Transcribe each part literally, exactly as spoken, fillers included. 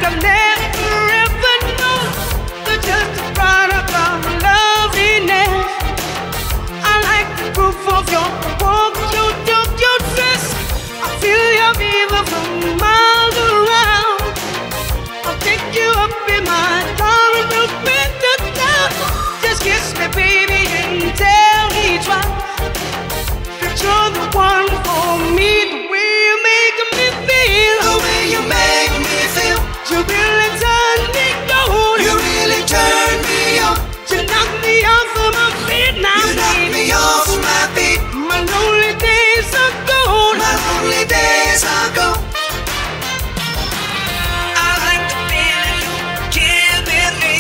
I've never ever known. They're just a product of loveliness. I like the proof of your walk, your talk, your dress. I feel your fever from miles around. I'll take you up in my arms and we'll spend the town. Just kiss me, baby, and tell me twice that you're the one for me. The way you make me feel, The way you make me feel, you really turn me on. you really turn me on. You knock me off of my feet now, You knock baby. me off my feet. My lonely days are gone. My lonely days are gone. I like the feeling you're giving me.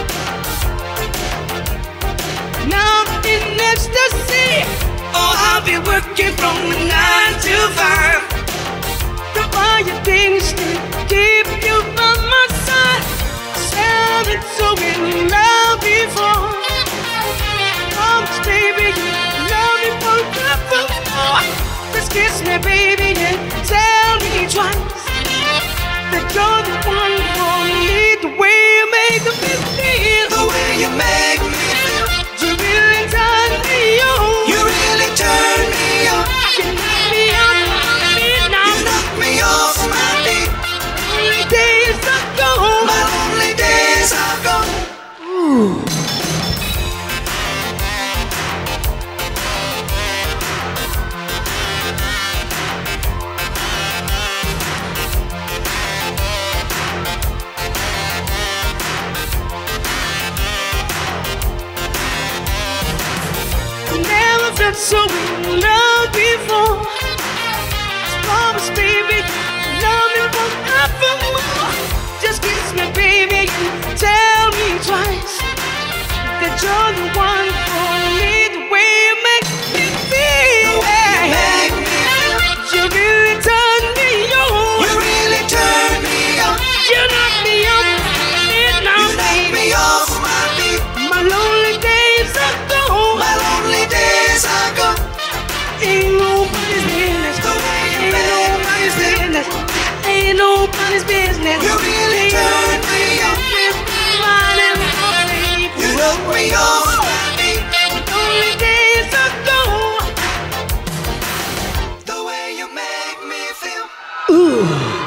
Now in ecstasy, Oh, I'll be working from nine to five. the fire things to keep you by my side. Sounded so in love before. Promise, baby, you love me forevermore. Just kiss me, baby, and tell me twice that you're the one for me. The way you make me feel, The way you make me feel, you really turn me on. you really turn me on. You knock me off my feet now. You knock me off my feet. Lonely days are gone. My lonely days are gone. Never felt so in love before. Promise, baby, love me forevermore. Just kiss me, baby, and tell me twice that you're the one for me. The way you make me feel, Make me feel, you really turn me on. you really turn me on. You knock me off my feet now, You knock baby. me off my feet. My lonely days are gone. My lonely days are gone. Ain't nobody's business. The way you Ain't make me nobody's feel, business. Ain't nobody's business. you really turn me on. You knock me off my feet. Only days are gone. The way you make me feel. Ooh.